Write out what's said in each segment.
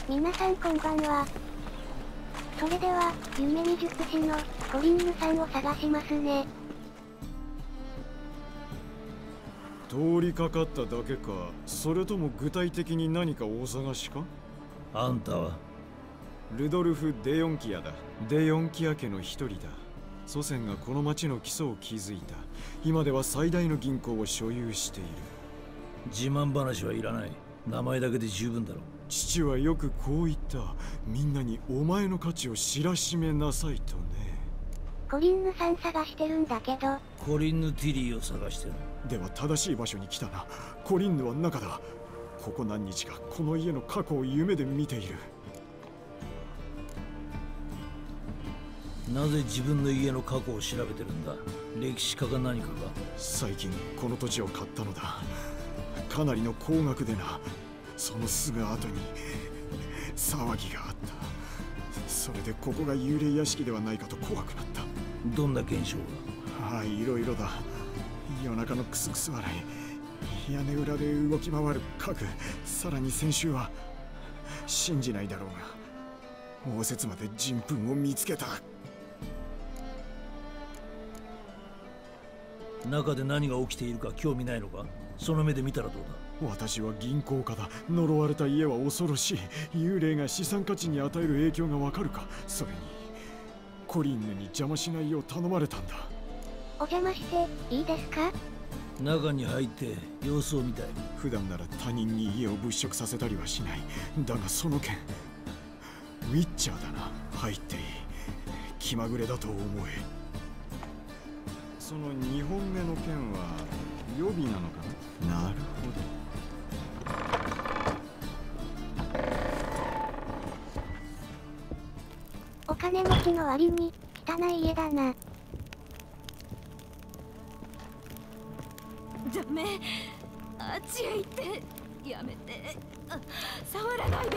皆さんこんばんは。それでは、夢美術師のコリンヌさんを探しますね。 通りかかっただけか、それとも具体的に何かお探しか？ あんたは？ ルドルフ・デヨンキアだ。デヨンキア家の一人だ。祖先がこの町の基礎を築いた。今では最大の銀行を所有している。 自慢話はいらない。名前だけで十分だろう。 父はよくこう言った。みんなにお前の価値を知らしめなさいとね。 コリンヌさん探してるんだけど。 コリンヌ・ティリーを探してる。 では正しい場所に来たな。コリンヌは中だ。ここ何日かこの家の過去を夢で見ている。 なぜ自分の家の過去を調べてるんだ？歴史家か何かか？ 最近この土地を買ったのだ。かなりの高額でな。そのすぐ後に騒ぎがあった。それでここが幽霊屋敷ではないかと怖くなった。 どんな現象が？ はい、いろいろだ。夜中のクスクス笑い、屋根裏で動き回る家具、さらに先週は信じないだろうが応接間で人糞を見つけた。 中で何が起きているか興味ないのか？その目で見たらどうだ？ 私は銀行家だ。呪われた家は恐ろしい。幽霊が資産価値に与える影響がわかるか？それにコリンヌに邪魔しないよう頼まれたんだ。 お邪魔していいですか？ 中に入って様子を見たい。 普段なら他人に家を物色させたりはしない。だがその件、ウィッチャーだな。入っていい。気まぐれだと思え。その2本目の件は予備なのかな？なるほど。 お金持ちの割に汚い家だな。 ダメ、あっちへ行ってやめて。触らないで。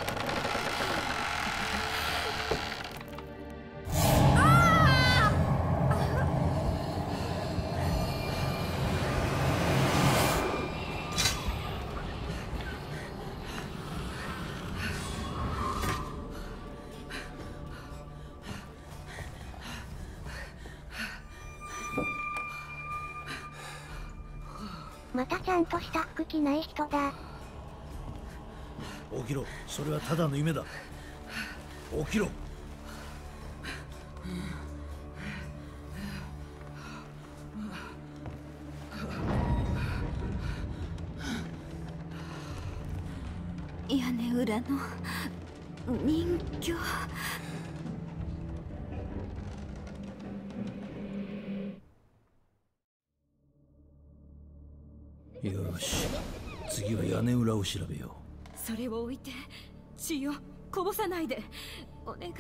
またちゃんとした服着ない人だ。 起きろ。それはただの夢だ。起きろ。 屋根裏の人形。 よし、次は屋根裏を調べよう。それを置いて血をこぼさないでお願い。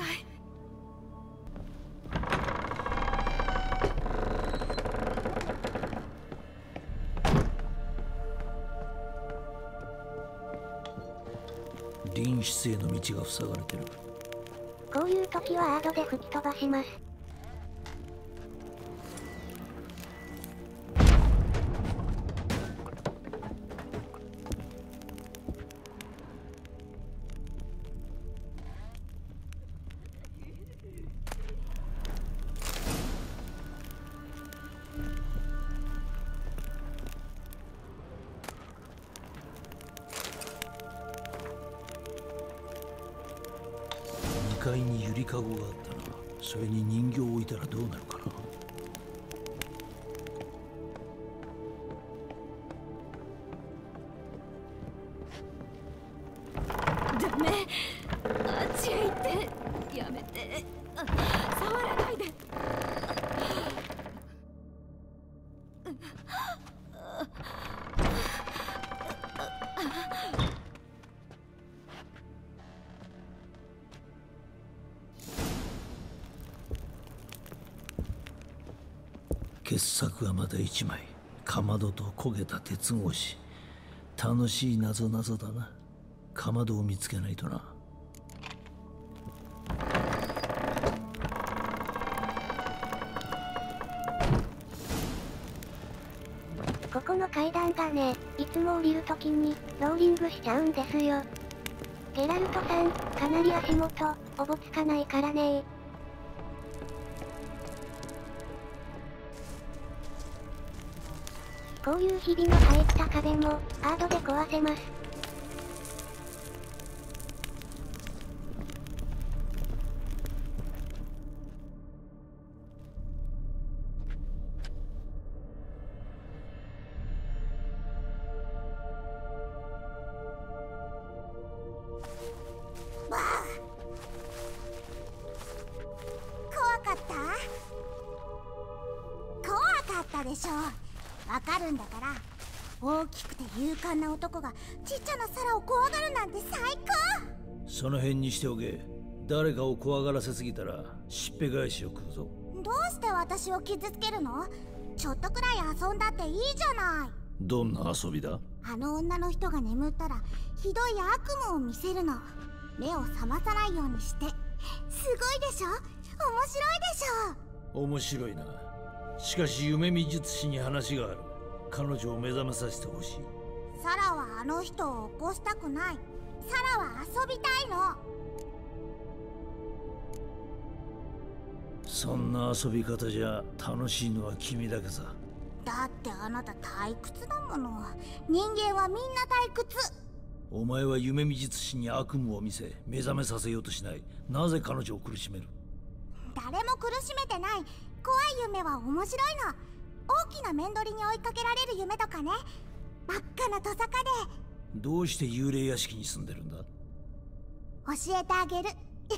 臨死への道が塞がれてる。 こういう時はアードで吹き飛ばします。 2階にゆりかごがあったな。それに人形を置いたらどうなるかな。 ダメ、あっちへ行ってやめて。触らないで。 傑作がまた1枚。かまどと焦げた鉄格子。楽しい謎だな。かまどを見つけないとな。 ここの階段がね、いつも降りるときにローリングしちゃうんですよ。 ゲラルトさん、かなり足元、おぼつかないからね。こういうひびの入った壁も、アードで壊せます。 怖かったでしょ。わかるんだから。大きくて勇敢な男がちっちゃなサラを怖がるなんて最高。 その辺にしておけ。誰かを怖がらせすぎたらしっぺ返しを食うぞ。 どうして私を傷つけるの？ちょっとくらい遊んだっていいじゃない。 どんな遊びだ？ あの女の人が眠ったらひどい悪夢を見せるの。目を覚まさないようにして。すごいでしょ？面白いでしょ？ 面白いな。しかし夢見術師に話がある。彼女を目覚めさせてほしい。 サラはあの人を起こしたくない。サラは遊びたいの。 そんな遊び方じゃ楽しいのは君だけさ。 だってあなた退屈だもの。人間はみんな退屈。 お前は夢見術師に悪夢を見せ目覚めさせようとしない。なぜ彼女を苦しめる？ 誰も苦しめてない。怖い夢は面白いの。大きな面取りに追いかけられる夢とかね。真っ赤なトサカで。 どうして幽霊屋敷に住んでるんだ？ 教えてあげる。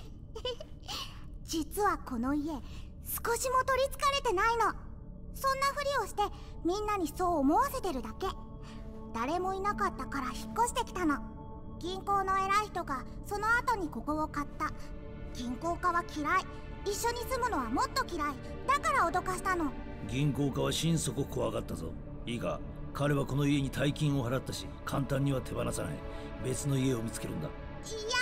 実はこの家少しも取りつかれてないの。そんなふりをしてみんなにそう思わせてるだけ。誰もいなかったから引っ越してきたの。銀行の偉い人がその後にここを買った。銀行家は嫌い。一緒に住むのはもっと嫌い。だから脅かしたの。 銀行家は心底怖がったぞ。いいか、彼はこの家に大金を払ったし簡単には手放さない。別の家を見つけるんだ。 嫌よ。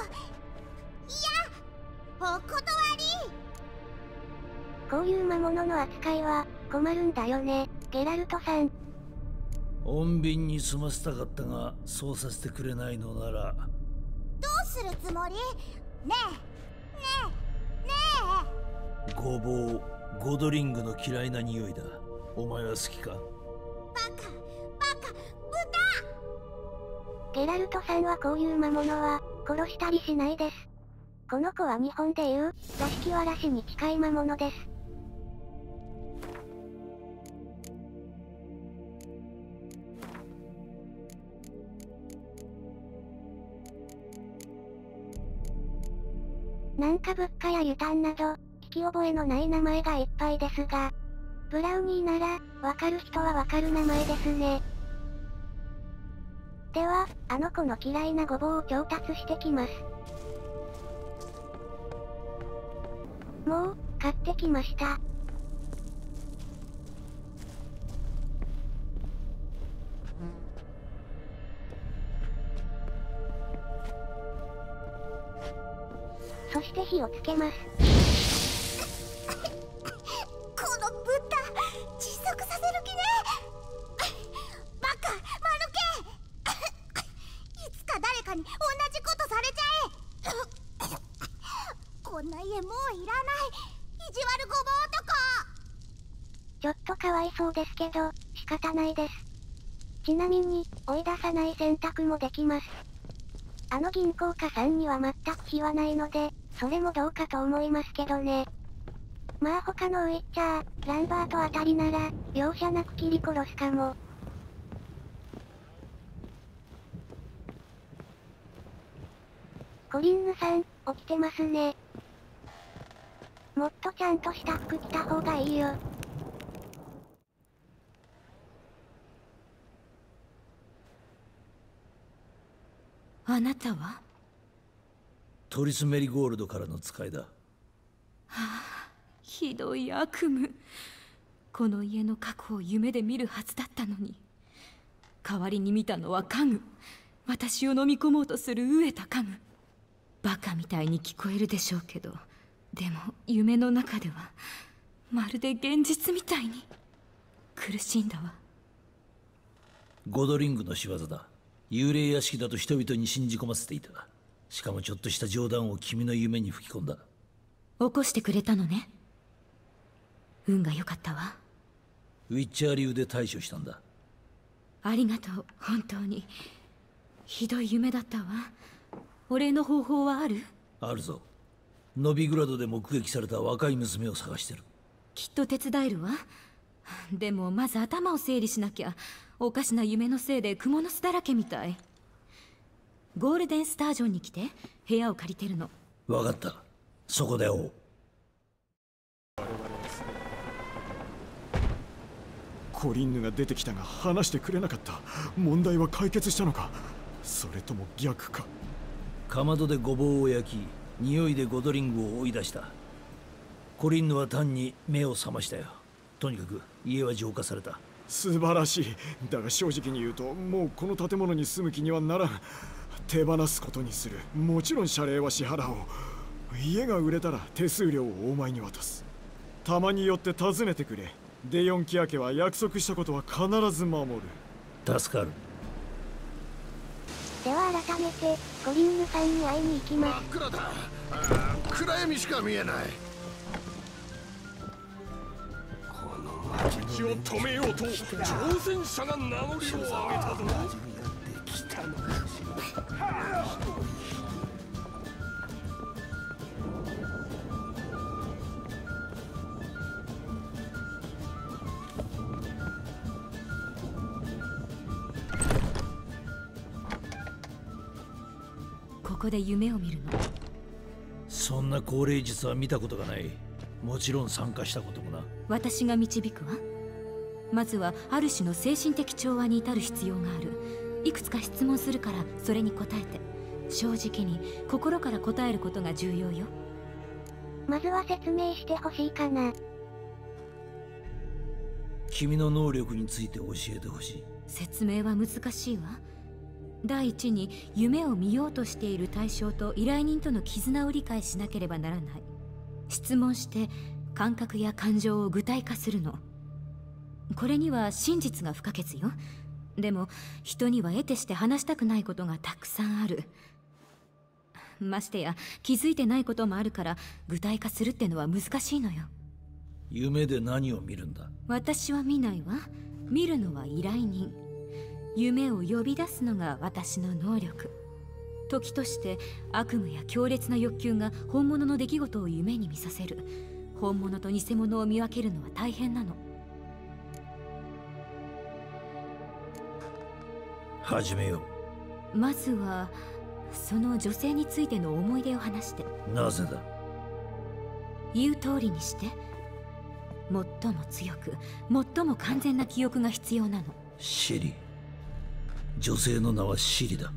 お断り。 こういう魔物の扱いは困るんだよね、ゲラルトさん。 穏便に済ませたかったがそうさせてくれないのなら。 どうするつもり？ねえごぼう、ゴドリングの嫌いな匂いだ。お前は好きか？ バカ豚。 ゲラルトさんはこういう魔物は殺したりしないです。この子は日本でいう座敷わらしに近い魔物です。なんか物価や油炭など、聞き覚えのない名前がいっぱいですが、ブラウニーなら、わかる人はわかる名前ですね。では、あの子の嫌いなごぼうを調達してきます。もう、買ってきました。そして火をつけます。 この豚、窒息させる気ね。バカ、間抜け。いつか誰かに同じことされちゃえ。こんな家もういらない。意地悪ごぼう男。 ちょっとかわいそうですけど、仕方ないです。ちなみに、追い出さない選択もできます。あの銀行家さんには全く非はないので、それもどうかと思いますけどね。まあ他のウィッチャー、ランバートあたりなら、容赦なく切り殺すかも。コリンヌさん、起きてますね。もっとちゃんとした服着た方がいいよ。 あなたは？ トリスメリゴールドからの使いだ。 ひどい悪夢。この家の過去を夢で見るはずだったのに、代わりに見たのは家具。私を飲み込もうとする飢えた家具。バカみたいに聞こえるでしょうけど、でも夢の中ではまるで現実みたいに苦しんだわ。 ゴドリングの仕業だ。幽霊屋敷だと人々に信じ込ませていた。 しかもちょっとした冗談を君の夢に吹き込んだ。 起こしてくれたのね。運が良かったわ。 ウィッチャー流で対処したんだ。 ありがとう、本当に。ひどい夢だったわ。お礼の方法はある？ あるぞ。ノビグラドで目撃された若い娘を探してる。 きっと手伝えるわ。でもまず頭を整理しなきゃ。おかしな夢のせいで蜘蛛の巣だらけみたい。ゴールデンスタージョンに来て部屋を借りてるの。 分かった。そこで会おう。 コリンヌが出てきたが話してくれなかった。問題は解決したのか、それとも逆か。 かまどでごぼうを焼き、匂いでゴドリングを追い出した。コリンヌは単に目を覚ましたよ。とにかく家は浄化された。 素晴らしい。だが正直に言うと、もうこの建物に住む気にはならん。手放すことにする。もちろん謝礼は支払おう。家が売れたら手数料をお前に渡す。たまに寄って訪ねてくれ。デヨンキア家は約束したことは必ず守る。 助かる。 では改めてコリンヌさんに会いに行きます。 真っ暗だ。暗闇しか見えない。この街を止めようと挑戦者が名乗りを上げたぞ。 ここで夢を見るの。 そんな高齢術は見たことがない。もちろん参加したこともな。 私が導くわ。まずはある種の精神的調和に至る必要がある。いくつか質問するからそれに答えて。正直に心から答えることが重要よ。 まずは説明してほしいかな。 君の能力について教えてほしい。 説明は難しいわ。第一に夢を見ようとしている対象と依頼人との絆を理解しなければならない。質問して感覚や感情を具体化するの。これには真実が不可欠よ。でも人には得てして話したくないことがたくさんある。ましてや気づいてないこともあるから具体化するってのは難しいのよ。 夢で何を見るんだ？ 私は見ないわ。見るのは依頼人。夢を呼び出すのが私の能力。時として悪夢や強烈な欲求が本物の出来事を夢に見させる。本物と偽物を見分けるのは大変なの。 始めよう。まずはその女性についての思い出を話して。 なぜだ？ 言う通りにして。最も強く最も完全な記憶が必要なの。 シリ。女性の名はシリだ。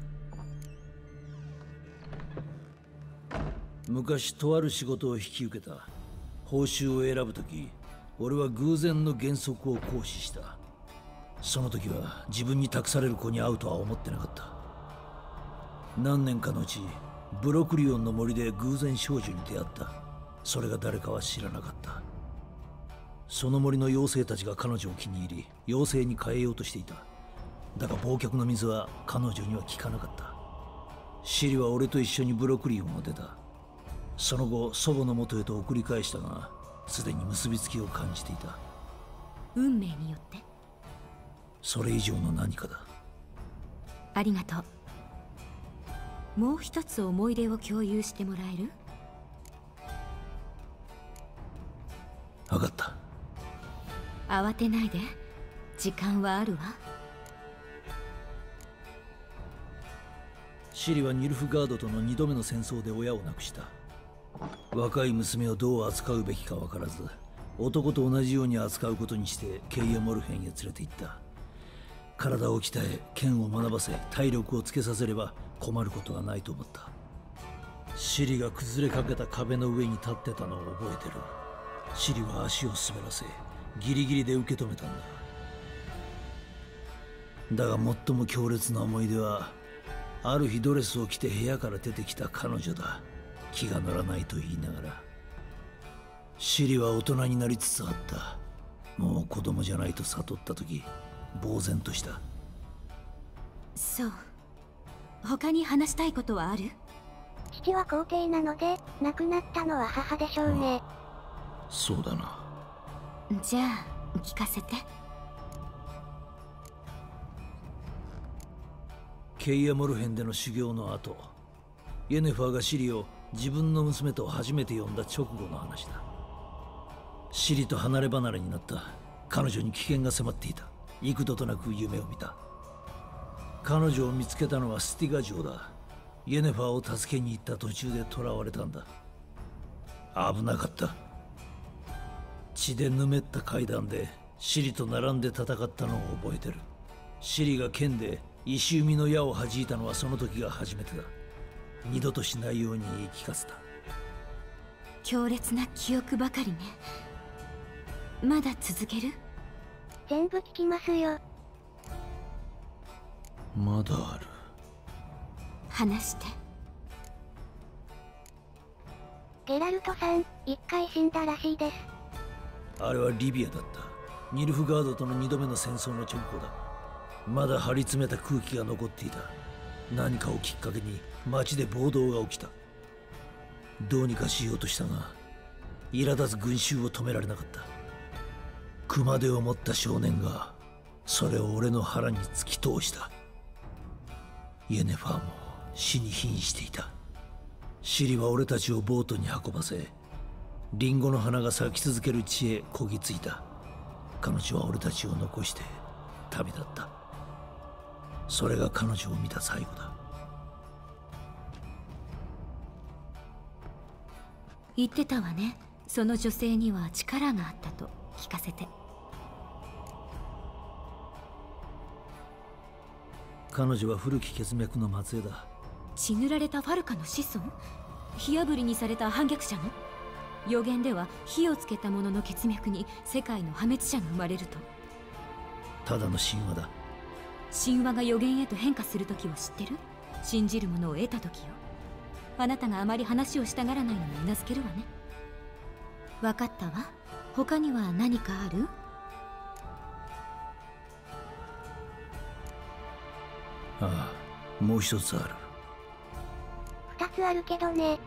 昔とある仕事を引き受けた。報酬を選ぶとき、俺は偶然の原則を行使した。その時は自分に託される子に会うとは思ってなかった。何年かのうち、ブロクリオンの森で偶然少女に出会った。それが誰かは知らなかった。その森の妖精たちが彼女を気に入り、妖精に変えようとしていた。だが忘却の水は彼女には効かなかった。シリは俺と一緒にブロクリオンを出た。その後祖母の元へと送り返したが、すでに結びつきを感じていた。 運命によって？ それ以上の何かだ。 ありがとう。もう一つ思い出を共有してもらえる？ 分かった。 慌てないで。時間はあるわ。 シリはニルフガードとの2度目の戦争で親を亡くした。若い娘をどう扱うべきか分からず、男と同じように扱うことにしてケイア・モルヘンへ連れて行った。体を鍛え、剣を学ばせ、体力をつけさせれば困ることはないと思った。シリが崩れかけた壁の上に立ってたのを覚えてる。シリは足を滑らせ、ギリギリで受け止めたんだ。だが最も強烈な思い出は、ある日ドレスを着て部屋から出てきた彼女だ。気が乗らないと言いながら。シリは大人になりつつあった。もう子供じゃないと悟った時、呆然とした。 そう。他に話したいことはある？ 父は皇帝なので、亡くなったのは母でしょうね。 そうだな。 じゃあ聞かせて。 ケイアモル編での修行の後、イェネファーがシリを自分の娘と初めて呼んだ直後の話だ。シリと離れ離れになった彼女に危険が迫っていた。幾度となく夢を見た。彼女を見つけたのはスティガ城だ。イェネファーを助けに行った途中で囚われたんだ。危なかった。血でぬめった階段でシリと並んで戦ったのを覚えてる。シリが剣で石海の矢を弾いたのはその時が初めてだ。二度としないように言い聞かせた。 強烈な記憶ばかりね。まだ続ける？ 全部聞きますよ。 まだある。 話して。 ゲラルトさん、一回死んだらしいです。 あれはリビアだった。ニルフガードとの2度目の戦争の直後だ。まだ張り詰めた空気が残っていた。何かをきっかけに街で暴動が起きた。どうにかしようとしたが、苛立つ群衆を止められなかった。熊手を持った少年がそれを俺の腹に突き通した。イェネファーも死に瀕していた。シリは俺たちをボートに運ばせ、リンゴの花が咲き続ける地へこぎついた。彼女は俺たちを残して旅立った。それが彼女を見た最後だ。 言ってたわね。その女性には力があったと。聞かせて。 彼女は古き血脈の末裔だ。 血塗られたファルカの子孫？火あぶりにされた反逆者の？予言では火をつけた者の血脈に世界の破滅者が生まれると。 ただの神話だ。 神話が予言へと変化する時を知ってる？信じるものを得た時よ。あなたがあまり話をしたがらないのにうなずけるわね。分かったわ。他には何かある？ ああ、もう一つある。 二つあるけどね。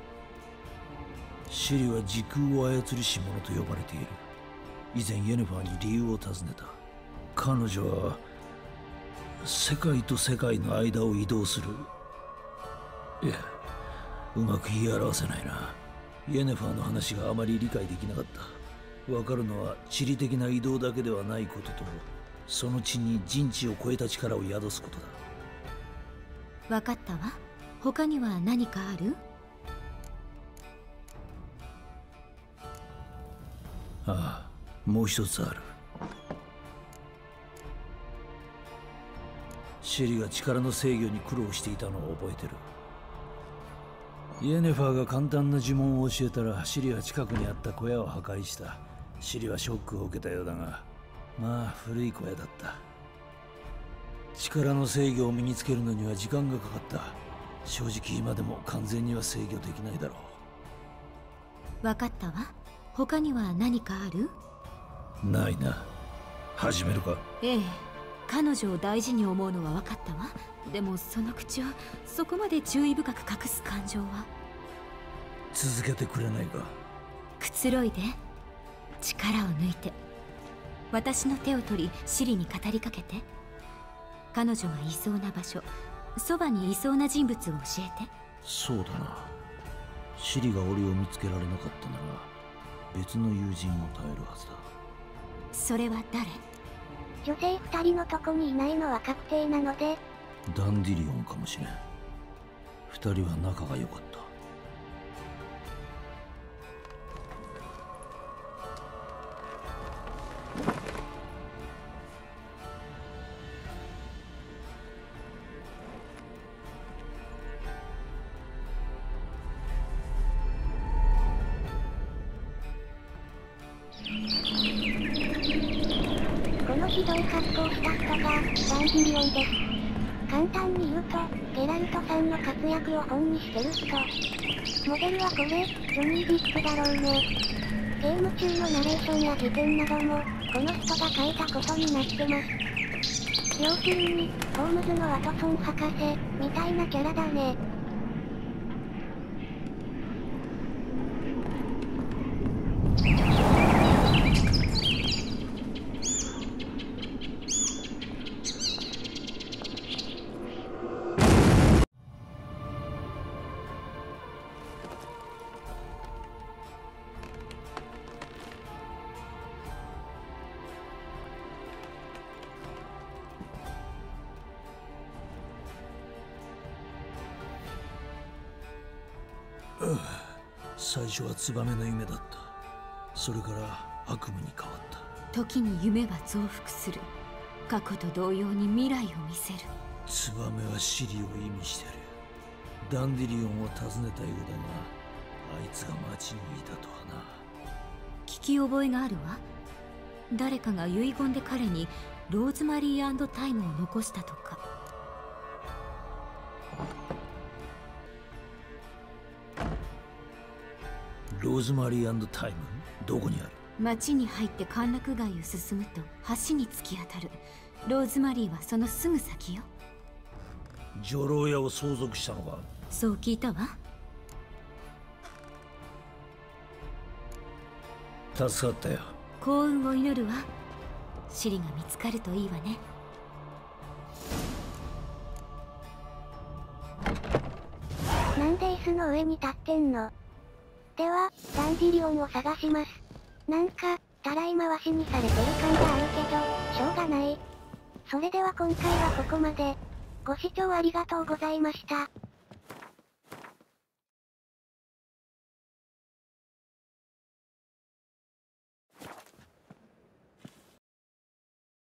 シリは時空を操りし者と呼ばれている。以前イェネファーに理由を尋ねた。彼女は世界と世界の間を移動する。いや、うまく言い表せないな。イェネファーの話があまり理解できなかった。わかるのは地理的な移動だけではないことと、その地に人知を超えた力を宿すことだ。 分かったわ。他には何かある？ ああ、もう一つある。シリが力の制御に苦労していたのを覚えてる。イェネファーが簡単な呪文を教えたら、シリは近くにあった小屋を破壊した。シリはショックを受けたようだが、まあ古い小屋だった。力の制御を身につけるのには時間がかかった。正直今でも完全には制御できないだろう。分かったわ。他には何かある？ ないな。始めるか？ ええ、彼女を大事に思うのは分かったわ。でもその口をそこまで注意深く隠す感情は。 続けてくれないか？ くつろいで。力を抜いて。私の手を取りシリに語りかけて。彼女がいそうな場所、そばにいそうな人物を教えて。 そうだな。シリが俺を見つけられなかったなら別の友人も耐えるはずだ。 それは誰？ 女性二人のとこにいないのは確定なので。 ダンディリオンかもしれん。二人は仲が良かった。 このひどい格好をした人がダンディリオンです。簡単に言うと、ゲラルトさんの活躍を本にしてる人。モデルはこれ、ジョニー・ディップだろうね。ゲーム中のナレーションや辞典なども、この人が書いたことになってます。要するに、ホームズのワトソン博士、みたいなキャラだね。 最初はツバメの夢だった。それから悪夢に変わった。 時に夢は増幅する。過去と同様に未来を見せる。 ツバメはシリを意味してる。ダンディリオンを訪ねたようだが、あいつが町にいたとはな。 聞き覚えがあるわ。誰かが遺言で彼にローズマリー&タイムを残したとか。 ローズマリー&タイム、どこにある？ 町に入って歓楽街を進むと橋に突き当たる。ローズマリーはそのすぐ先よ。 女郎屋を相続したのか？ そう聞いたわ。 助かったよ。 幸運を祈るわ。シリが見つかるといいわね。 なんで椅子の上に立ってんの？では、ダンディリオンを探します。なんか、たらい回しにされてる感があるけど、しょうがない。それでは今回はここまで。ご視聴ありがとうございました。